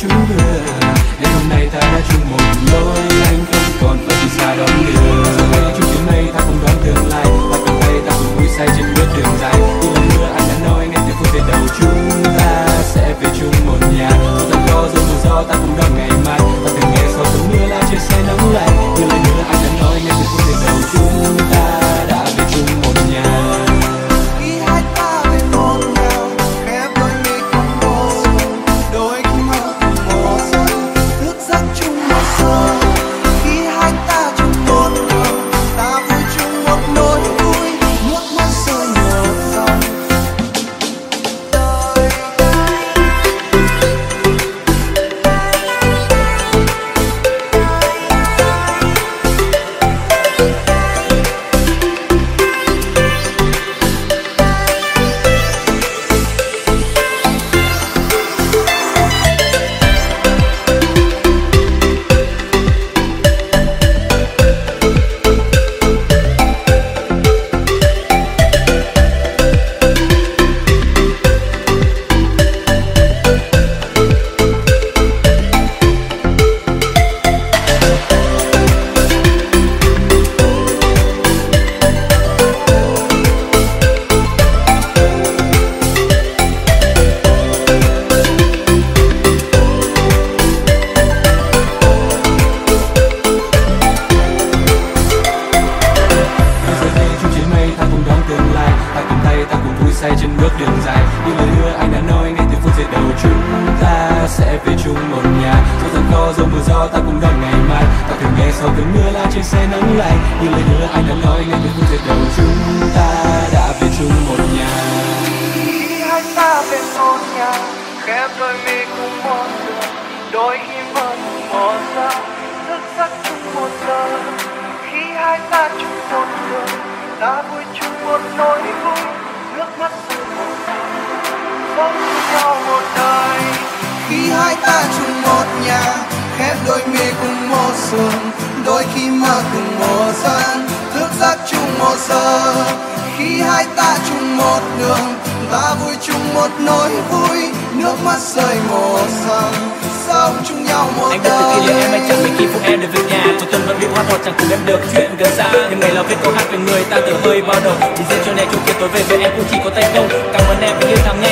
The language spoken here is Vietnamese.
chúng vừa. Ngày hôm nay ta đã chung một lối, anh không còn phải đi xa đón đưa. Giờ đây chung chuyến mây ta cùng đón tương lai, ta cầm tay ta cùng vui say trên bước đường dài. Đi lần nữa anh đã nói ngay từ phút giây đầu chúng ta sẽ về chung một nhà. Dù ta có dù mưa gió ta cùng đón ngày mai, ta từng nghe sau cơn mưa là trên xe nắng lạnh. Như lời nữa anh đã nói ngay từ phút giây đầu chúng ta đã về chung một nhà. Khi hai ta về một nhà, khép đôi mi cùng một giường, đôi khi mơ cùng một giấc, thức giấc chung một giờ. Khi hai ta chung một đường, ta vui chung một nỗi vui, nước mắt rơi một dòng. Say trên bước đường dài, như lời hứa anh đã nói ngay từ phút giây đầu chúng ta sẽ về chung một nhà. Dù rằng có dông mưa gió ta cùng đón ngày mai, ta thường nghe sau cơn mưa là trên xe nắng lạnh. Như lời hứa anh đã nói ngay từ phút giây đầu chúng ta đã về chung một nhà. Khi hai ta về một nhà, khép đôi mi cùng một giường, đôi khi mơ cùng một giấc, thức giấc chung một giờ. Khi hai ta chung một đường, ta vui chung một nỗi vui, nước mắt rơi một dòng, sống chung nhau một đời. Khi hai ta chung một nhà, khép đôi mi cùng một giường, đôi khi mơ cùng một giấc, thức giấc chung một giờ. Khi hai ta chung một đường, ta vui chung một nỗi vui, nước mắt rơi một dòng, sống chung nhau một anh đời. biết từ khi liệu em hay chẳng mấy khi phụ em được về nhà, một tuần vẫn bị hoa thọt chẳng cùng em được chuyện gần xa. Nhưng ngày là viết câu hát về người ta từ hơi bao đầu, chỉ riêng cho này chung kia tối về với em cũng chỉ có tay không. Cảm ơn em vì yêu tháng ngày